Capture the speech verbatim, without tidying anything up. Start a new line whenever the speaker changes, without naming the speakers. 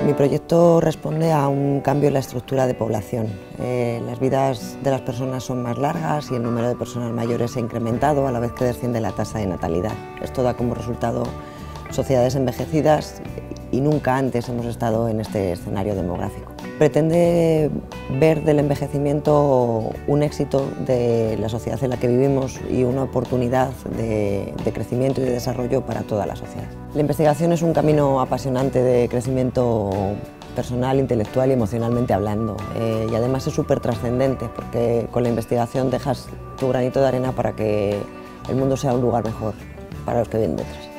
Mi proyecto responde a un cambio en la estructura de población. Eh, las vidas de las personas son más largas y el número de personas mayores se ha incrementado a la vez que desciende la tasa de natalidad. Esto da como resultado sociedades envejecidas y nunca antes hemos estado en este escenario demográfico. Pretende ver del envejecimiento un éxito de la sociedad en la que vivimos y una oportunidad de, de crecimiento y de desarrollo para toda la sociedad. La investigación es un camino apasionante de crecimiento personal, intelectual y emocionalmente hablando, eh, y además es súper trascendente porque con la investigación dejas tu granito de arena para que el mundo sea un lugar mejor para los que vienen detrás.